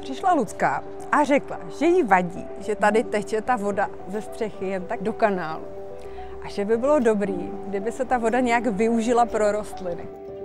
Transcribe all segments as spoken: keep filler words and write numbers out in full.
přišla Lucka a řekla, že jí vadí, že tady teče ta voda ze střechy jen tak do kanálu. A že by bylo dobrý, kdyby se ta voda nějak využila pro rostliny.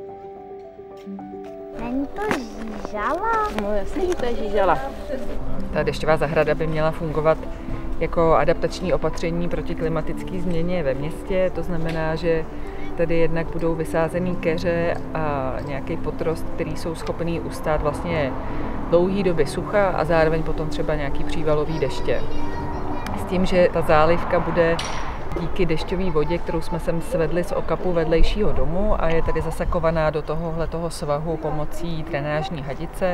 Není to žížala? No jasně, že to je žížala. Ta dešťová zahrada by měla fungovat jako adaptační opatření proti klimatické změně ve městě. To znamená, že tady jednak budou vysázený keře a nějaký potrost, který jsou schopný ustát vlastně dlouhý doby sucha a zároveň potom třeba nějaký přívalový deště. S tím, že ta zálivka bude díky dešťové vodě, kterou jsme sem svedli z okapu vedlejšího domu a je tady zasakovaná do tohohletoho svahu pomocí drenážní hadice.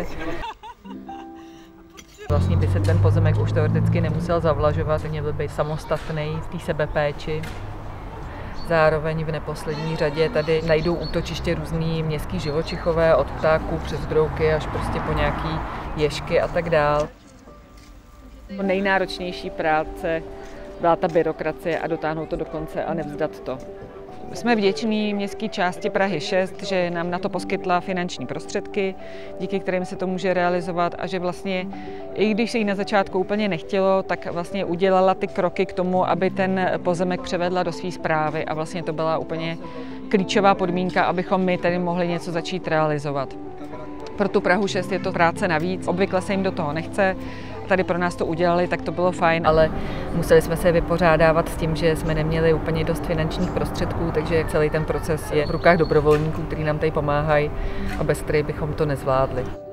Vlastně by se ten pozemek už teoreticky nemusel zavlažovat, měl by být samostatný v té sebepéči. Zároveň v neposlední řadě tady najdou útočiště různý městský živočichové, od ptáků přes brouky až prostě po nějaký ježky a tak dál. Nejnáročnější práce byla ta byrokracie a dotáhnout to do konce a nevzdat to. Jsme vděční městské části Prahy šest, že nám na to poskytla finanční prostředky, díky kterým se to může realizovat a že vlastně, i když se jí na začátku úplně nechtělo, tak vlastně udělala ty kroky k tomu, aby ten pozemek převedla do své správy a vlastně to byla úplně klíčová podmínka, abychom my tady mohli něco začít realizovat. Pro tu Prahu šest je to práce navíc, obvykle se jim do toho nechce. Tady pro nás to udělali, tak to bylo fajn, ale museli jsme se vypořádávat s tím, že jsme neměli úplně dost finančních prostředků, takže celý ten proces je v rukách dobrovolníků, kteří nám tady pomáhají a bez kterých bychom to nezvládli.